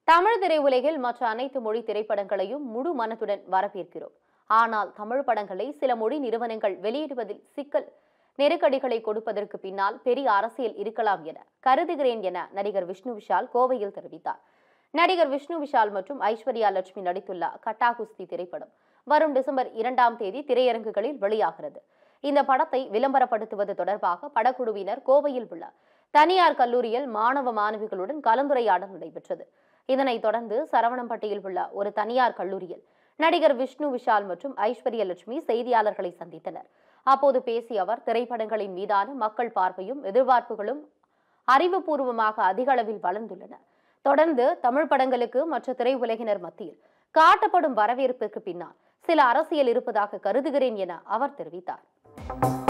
தமிழ் திரையுலகில் மற்ற அனைத்து மொழி திரைப்படங்களையும் முழு மனத்துடன் வரவேற்கிறோம். ஆனால் தமிழ் படங்களை சில மொழி நிறுவனங்கள் வெளியிடுவதில் சிக்கல் நெருக்கடிகளை கொடுப்பதற்கு பின்னால் பெரிய அரசியல் இருக்கலாம் என கருதுகிறேன் என நடிகர் விஷ்ணு விஷால் கோவையில் தெரிவித்தார். நடிகர் விஷ்ணு விஷால் மற்றும் ஐஸ்வர்யா லட்சுமி நடித்துள்ள கட்டா குஸ்தி திரைப்படம் வரும் டிசம்பர் 2ஆம் தேதி திரையரங்குகளில் வெளியாகிறது. இந்த படத்தை விளம்பரப்படுத்துவது தொடர்பாக படக்குழுவினர் கோவையில் உள்ள தனியார் கல்லூரியில் மாணவ மாணவிகளுடன் கலந்துரையாடல் நடைபெற்றது. இதனைத் தொடர்ந்து சரவணம்பட்டியில் உள்ள ஒரு தனியார் கல்லூரியில் நடிகர் விஷ்ணு விஷால் மற்றும் ஐஸ்வர்யா லட்சுமி செய்தியாளர்களை சந்தித்தனர். அப்போது பேசிய அவர், திரைப்படங்களின் மீதான மக்கள் பார்வையும் எதிர்பார்ப்புகளும் அறிவுபூர்வமாக அதிக அளவில் வளர்ந்துள்ளன. தொடர்ந்து தமிழ் படங்களுக்கு மற்ற திரையுலகினர் மத்தியில் காட்டப்படும் வரவேற்புக்கு பின்னால் சில அரசியல் இருப்பதாக கருதுகிறேன் என அவர் தெரிவித்தார்.